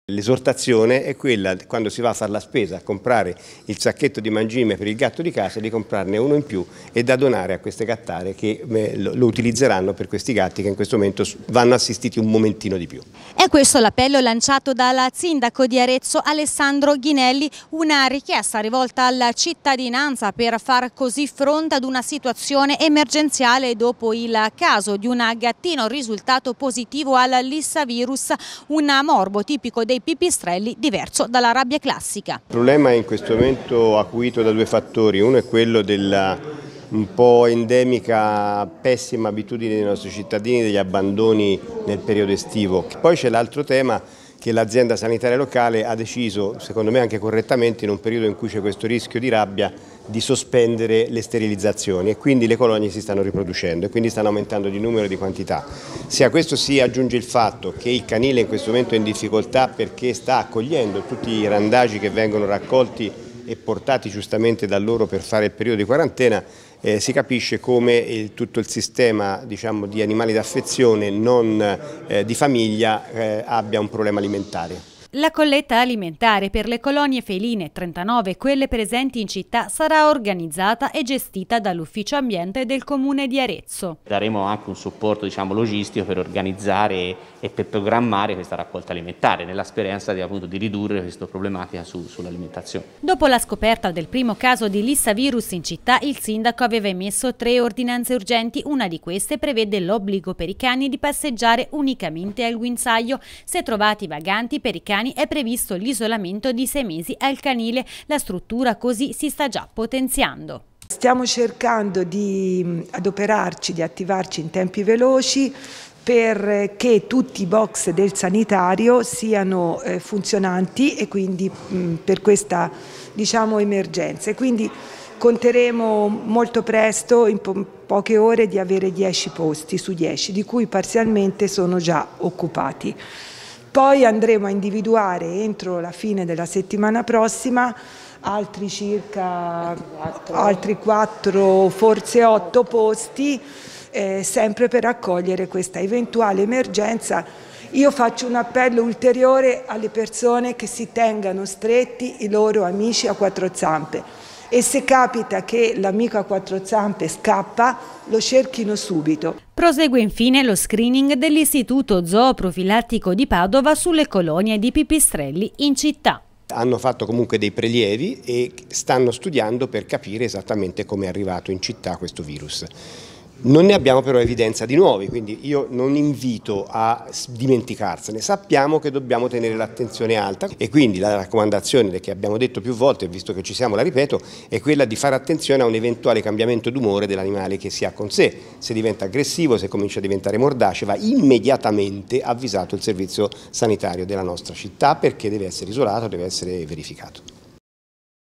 L'esortazione è quella, quando si va a fare la spesa, a comprare il sacchetto di mangime per il gatto di casa, di comprarne uno in più e da donare a queste gattare che lo utilizzeranno per questi gatti che in questo momento vanno assistiti un momentino di più. È questo l'appello lanciato dal sindaco di Arezzo Alessandro Ghinelli, una richiesta rivolta alla cittadinanza per far così fronte ad una situazione emergenziale dopo il caso di un gattino risultato positivo al lissavirus, un morbo tipico dei pipistrelli diverso dalla rabbia classica. Il problema è in questo momento acuito da due fattori: uno è quello della un po' endemica pessima abitudine dei nostri cittadini degli abbandoni nel periodo estivo. Poi c'è l'altro tema che l'azienda sanitaria locale ha deciso, secondo me anche correttamente, in un periodo in cui c'è questo rischio di rabbia, di sospendere le sterilizzazioni e quindi le colonie si stanno riproducendo e quindi stanno aumentando di numero e di quantità. Se a questo si aggiunge il fatto che il canile in questo momento è in difficoltà perché sta accogliendo tutti i randagi che vengono raccolti e portati giustamente da loro per fare il periodo di quarantena, si capisce come tutto il sistema, diciamo, di animali d'affezione non di famiglia abbia un problema alimentare. La colletta alimentare per le colonie feline, 39 quelle presenti in città, sarà organizzata e gestita dall'Ufficio Ambiente del Comune di Arezzo. Daremo anche un supporto, diciamo, logistico per organizzare e per programmare questa raccolta alimentare, nella speranza di ridurre questa problematica sull'alimentazione. Dopo la scoperta del primo caso di lissavirus in città, il sindaco aveva emesso 3 ordinanze urgenti. Una di queste prevede l'obbligo per i cani di passeggiare unicamente al guinzaglio. Se trovati vaganti per i cani è previsto l'isolamento di 6 mesi al canile. La struttura così si sta già potenziando. Stiamo cercando di adoperarci, di attivarci in tempi veloci perché tutti i box del sanitario siano funzionanti e quindi per questa, diciamo, emergenza. Quindi conteremo molto presto, in poche ore, di avere 10 posti su 10, di cui parzialmente sono già occupati. Poi andremo a individuare entro la fine della settimana prossima altri 4, forse 8 posti, sempre per accogliere questa eventuale emergenza. Io faccio un appello ulteriore alle persone che si tengano stretti i loro amici a 4 zampe. E se capita che l'amico a 4 zampe scappa, lo cerchino subito. Prosegue infine lo screening dell'Istituto Zooprofilattico di Padova sulle colonie di pipistrelli in città. Hanno fatto comunque dei prelievi e stanno studiando per capire esattamente come è arrivato in città questo virus. Non ne abbiamo però evidenza di nuovi, quindi io non invito a dimenticarsene. Sappiamo che dobbiamo tenere l'attenzione alta e quindi la raccomandazione che abbiamo detto più volte, visto che ci siamo, la ripeto, è quella di fare attenzione a un eventuale cambiamento d'umore dell'animale che si ha con sé. Se diventa aggressivo, se comincia a diventare mordace, va immediatamente avvisato il servizio sanitario della nostra città perché deve essere isolato, deve essere verificato.